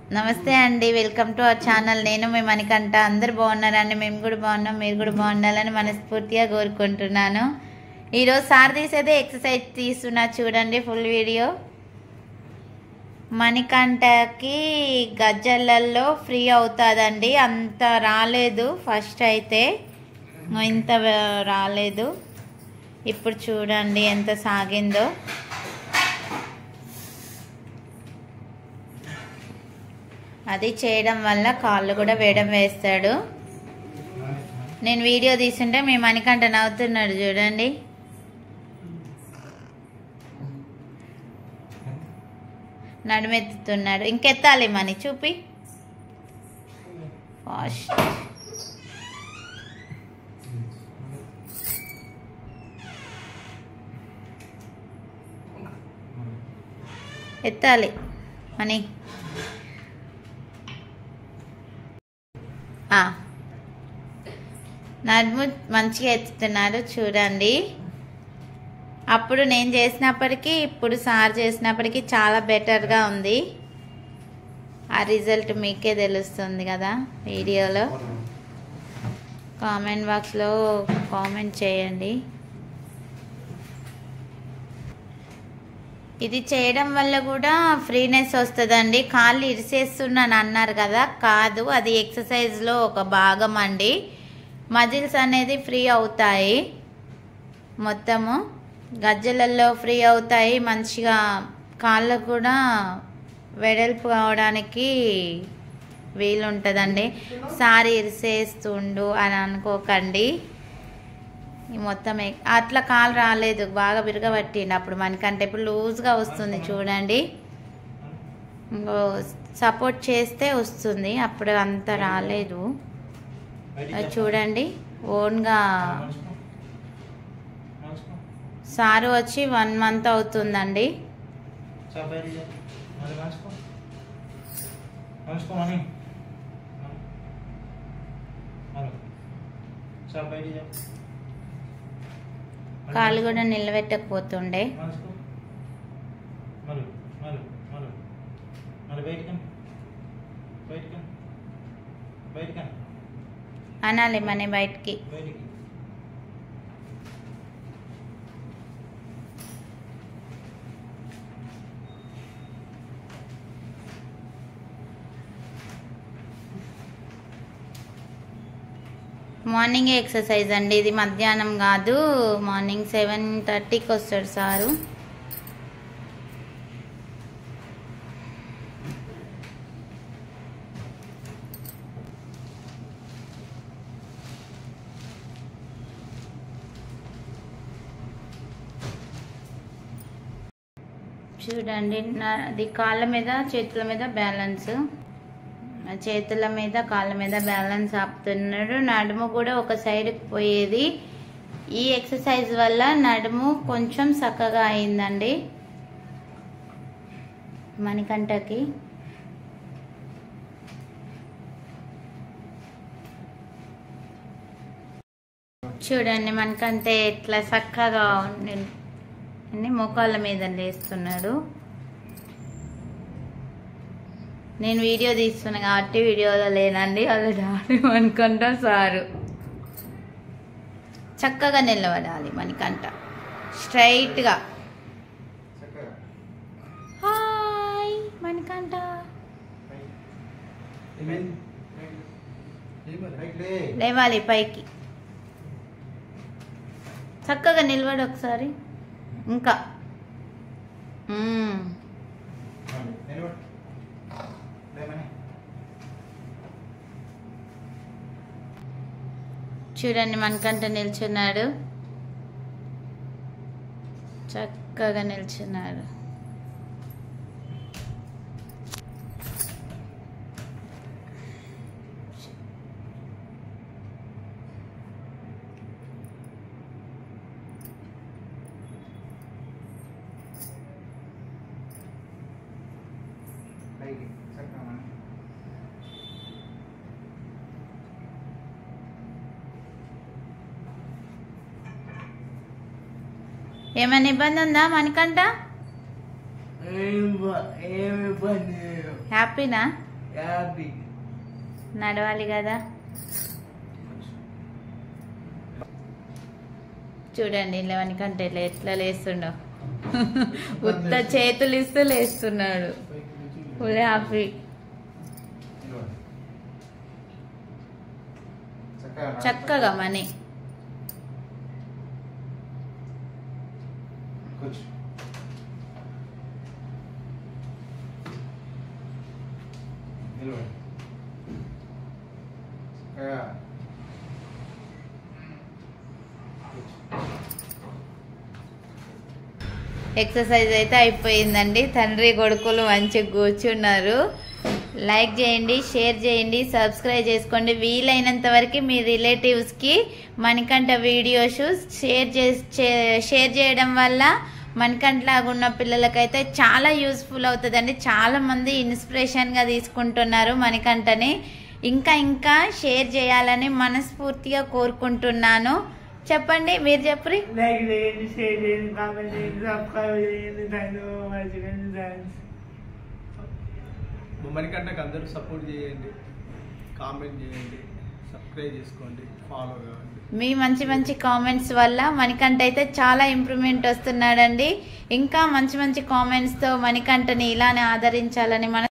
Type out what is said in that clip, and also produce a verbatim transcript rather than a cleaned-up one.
నమస్తే అండి, welcome to our channel. నేను మీ మణికంఠ. అందరు బాగున్నారండి, మేము కూడా బాగున్నాం, మీరు కూడా బాగుండాలని మనస్ఫూర్తిగా కోరుకుంటున్నాను. ఈరోజు సార్ తీసేదే ఎక్సర్సైజ్ తీస్తున్నా, చూడండి ఫుల్ వీడియో. మణికంఠకి గజ్జలలో ఫ్రీ అవుతుందండి, అంత రాలేదు ఫస్ట్ అయితే, ఇంత రాలేదు. ఇప్పుడు చూడండి ఎంత సాగిందో. అది చేయడం వల్ల కాళ్ళు కూడా వేయడం వేస్తాడు. నేను వీడియో తీసుంటే మీ మణికంఠ నవ్వుతున్నాడు చూడండి. నడుమెత్తుతున్నాడు. ఇంకెత్తాలి మని చూపి ఫాస్ట్. ఎత్తాలి మని. నడుము మంచిగా ఎత్తుతున్నారు చూడండి. అప్పుడు నేను చేసినప్పటికీ ఇప్పుడు సార్ చేసినప్పటికీ చాలా బెటర్గా ఉంది. ఆ రిజల్ట్ మీకే తెలుస్తుంది కదా వీడియోలో. కామెంట్ బాక్స్లో కామెంట్ చేయండి. ఇది చేయడం వల్ల కూడా ఫ్రీనెస్ వస్తుందండి. కాళ్ళు ఇరిసేస్తున్నాను అన్నారు కదా, కాదు, అది ఎక్సర్సైజ్లో ఒక భాగం అండి. మజిల్స్ అనేది ఫ్రీ అవుతాయి, మొత్తము గజ్జలలో ఫ్రీ అవుతాయి. మంచిగా కాళ్ళకు కూడా వెడల్పు కావడానికి వీలుంటుందండి. సారి ఇరిసేస్తుండు అని అనుకోకండి. మొత్తం అట్లా కాలు రాలేదు, బాగా బిరగబట్టిండు అప్పుడు మనకంటే. ఇప్పుడు లూజ్గా వస్తుంది చూడండి. సపోర్ట్ చేస్తే వస్తుంది, అప్పుడు అంత రాలేదు చూడండి. ఓన్గా సారు వచ్చి వన్ మంత్ అవుతుందండి. కాళ్ళు కూడా నిలబెట్టకపోతుండే. అనాలి మన బయటికి. మార్నింగ్ ఎక్సర్సైజ్ అండి ఇది, మధ్యాహ్నం కాదు. మార్నింగ్ సెవెన్ థర్టీకి వస్తాడు సారు. చూడండి, అది కాళ్ళ మీద చేతుల మీద బ్యాలెన్స్, చేతుల మీద కాళ్ళ మీద బ్యాలెన్స్ ఆపుతున్నాడు. నడుము కూడా ఒక సైడ్కి పోయేది. ఈ ఎక్సర్సైజ్ వల్ల నడుము కొంచెం చక్కగా అయిందండి మణికంఠకి. చూడండి మణికంఠ ఎట్లా చక్కగా అన్ని మోకాళ్ళ మీద లేస్తున్నాడు. నేను వీడియో తీస్తున్నా కాబట్టి వీడియోలో లేనండి, వాళ్ళు డాడీ మణికంఠ సారు. చక్కగా నిలబడాలి మణికంఠ, స్ట్రైట్గా. హాయ్ మణికంఠ, లేవాలి పైకి. చక్కగా నిలబడి ఒకసారి. ఇంకా చూడండి మణికంఠ నిల్చున్నాడు, చక్కగా నిల్చున్నాడు. ఏమైనా ఇబ్బంది ఉందా మణికంఠ? హ్యాపీనా? హ్యాపీ నడవాలి కదా. చూడండి లెవెన్ కంటే ఎట్లా లేస్తుండో, ఉత్త చేతులు ఇస్తూ లేస్తున్నాడు. Full happy. చక్కగా మనీ ఎక్సర్సైజ్ అయితే అయిపోయిందండి. తండ్రి కొడుకులు మంచిగా కూర్చున్నారు. లైక్ చేయండి, షేర్ చేయండి, సబ్స్క్రైబ్ చేసుకోండి. వీలైనంత వరకు మీ రిలేటివ్స్కి మణికంఠ వీడియోస్ షేర్ చే షేర్ చేయడం వల్ల మణికంఠ లాగా ఉన్న పిల్లలకైతే చాలా యూస్ఫుల్ అవుతుందండి. చాలామంది ఇన్స్పిరేషన్గా తీసుకుంటున్నారు మణికంఠని. ఇంకా ఇంకా షేర్ చేయాలని మనస్ఫూర్తిగా కోరుకుంటున్నాను. చెప్పండి, మీరు చెప్పండి. లైక్ చేయండి, షేర్ చేయండి, కామెంట్ చేయండి, సబ్స్క్రైబ్ చేయండి. థ్యాంక్స్. మణికంఠకి అందరూ సపోర్ట్ చేయండి, కామెంట్ చేయండి, సబ్స్క్రైబ్ చేసుకోండి, ఫాలో కావండి. మీ మంచి మంచి కామెంట్స్ వల్ల మణికంఠ అయితే చాలా ఇంప్రూవ్మెంట్ వస్తున్నాడండి. ఇంకా మంచి మంచి కామెంట్స్తో మణికంఠని ఇలానే ఆదరించాలని మన